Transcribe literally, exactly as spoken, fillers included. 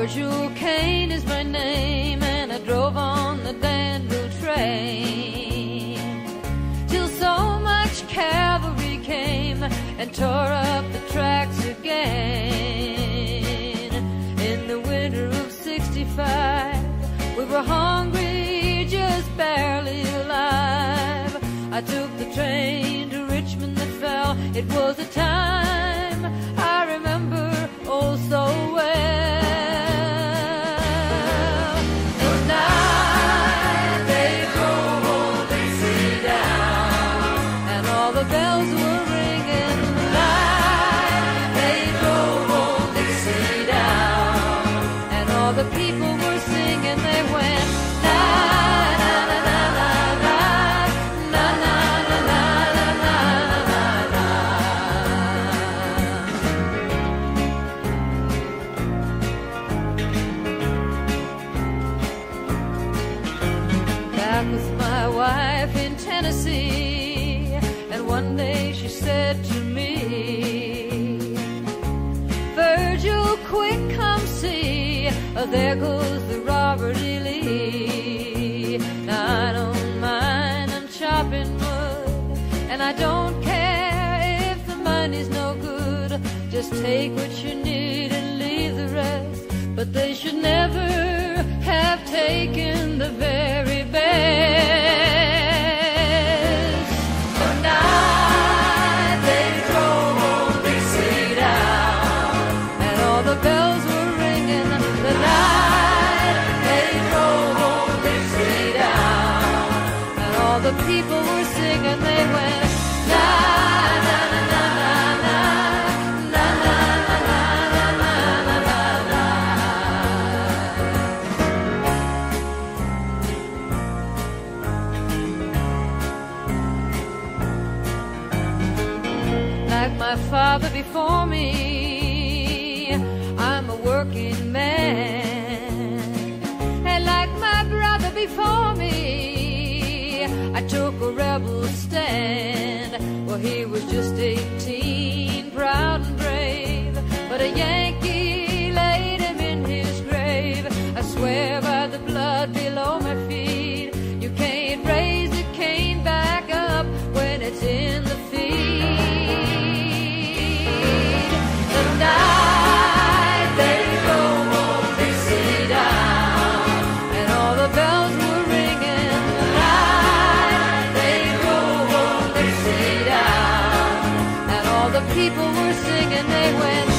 Virgil Kane is my name, and I drove on the Danville train till so much cavalry came and tore up the tracks again. In the winter of sixty-five, we were hungry, just barely alive. I took the train to Richmond that fell. It was a time I remember oh so well. The night they drove old Dixie down, and all the bells were ringing. The night they drove old Dixie down, and all the people were singing. They went na na na na na na na na na na na na. Back with my wife in Tennessee, and one day she said to me, Virgil, quick, come see, oh, there goes the Robert E. Lee. Now I don't mind, I'm chopping wood, and I don't care if the money's no good. Just take what you need and leave the rest. But they should never have taken the very best. The night they drove old Dixie down, and all the bells were ringing. The night they drove old Dixie down, and all the people were singing. They went na na na na na na na na na na na na na. Like my father before me, I'm a working man, and like my brother before me, I took a rebel stand. Well, he was just eighteen, proud and brave, but a Yankee laid him in his grave. I swear by the blood below my feet, you can't raise a cane back up when it's in the feed. The night they drove old Dixie down, and all the bells were ringing. The night they drove old Dixie down, and all the people were singing. They went